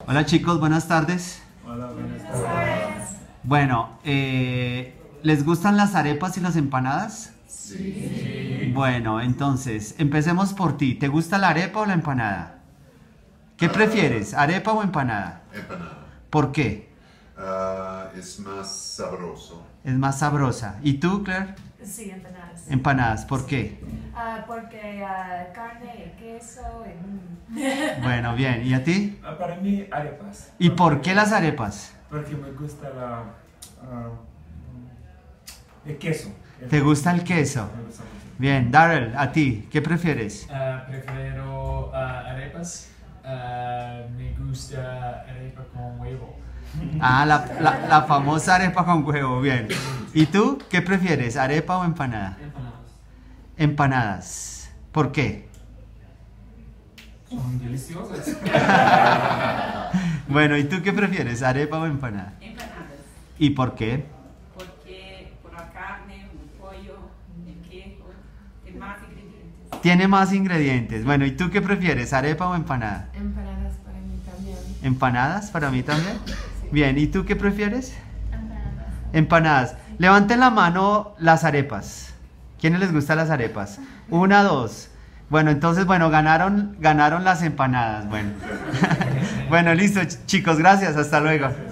Hola chicos, buenas tardes. Hola, buenas tardes. Bueno, ¿les gustan las arepas y las empanadas? Sí. Bueno, entonces, empecemos por ti. ¿Te gusta la arepa o la empanada? ¿Qué prefieres, arepa o empanada? Empanada. ¿Por qué? Es más sabroso. Es más sabrosa. ¿Y tú, Claire? Sí, empanadas. Empanadas, ¿por qué? Porque carne y queso. Bueno, bien. ¿Y a ti? Para mí, arepas. ¿Y por qué las arepas? Porque me gusta el queso. ¿Te gusta el queso? Me gusta mucho. Bien, Darrell, ¿a ti? ¿Qué prefieres? Prefiero arepas. Me gusta arepa con huevo. Ah, la famosa arepa con huevo, bien. ¿Y tú? ¿Qué prefieres, arepa o empanada? Empanadas. ¿Por qué? Son deliciosas. Bueno, ¿y tú qué prefieres, arepa o empanada? Empanadas, ¿Y por qué? porque por la carne, el pollo, el queso, tiene más ingredientes. Tiene más ingredientes. Bueno, ¿y tú qué prefieres, arepa o empanada? Empanadas para mí también. ¿Empanadas para mí también? Bien, ¿y tú qué prefieres? Empanadas. Levanten la mano las arepas. ¿Quiénes les gustan las arepas? Una, dos. Bueno, entonces, bueno, ganaron las empanadas. Bueno, bueno, listo, chicos, gracias, hasta luego.